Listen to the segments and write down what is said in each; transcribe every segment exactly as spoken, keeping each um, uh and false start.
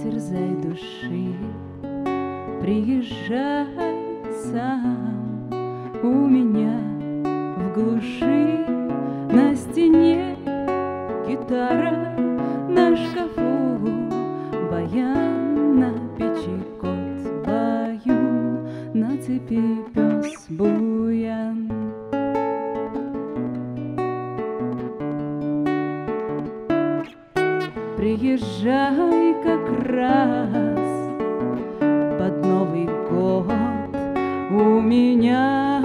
терзай души, приезжай сам. У меня в глуши на стене гитара, на шкафу баян, на печи кот баюн, на цепи пес буян. Приезжай как раз под Новый год, у меня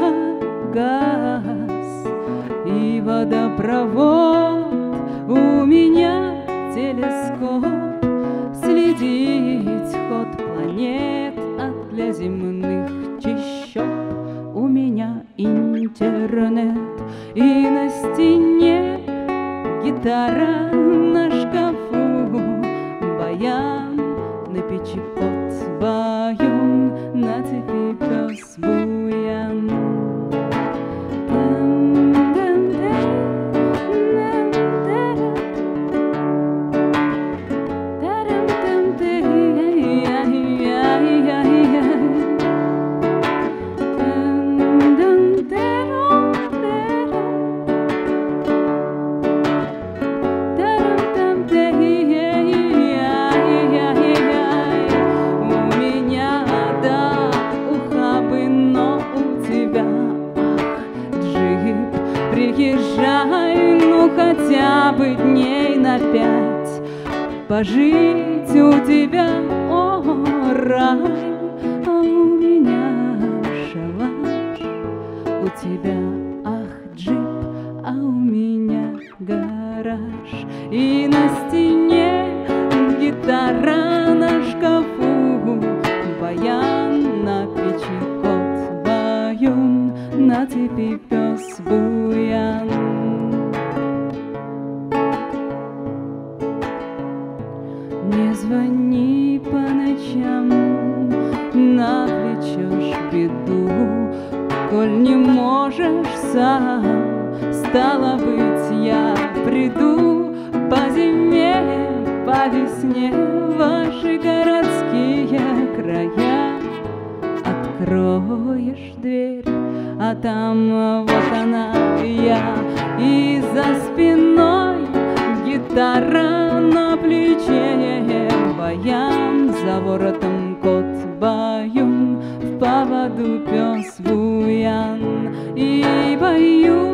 газ и водопровод, у меня телескоп, следить ход планет от для земных чащоб. У меня интернет и на стене гитара, на шкафу баян, на печи кот баюн, на цепи пес буян. Приезжай, ну хотя бы дней на пять, пожить у тебя, о, рай. А у меня шалаш, у тебя, ах, джип, а у меня гараж. И на стене гитара, на шкафу баян, на печи кот баюн, на цепи пес буян. Не звони по ночам, навлечешь беду, коль не можешь сам. Стало быть, я приду по зиме, по весне в ваши городские края. Откроешь дверь, а там вот она я, и за спиной гитара, на плече баян, за воротом кот баюн, в поводу пес буян. И баюн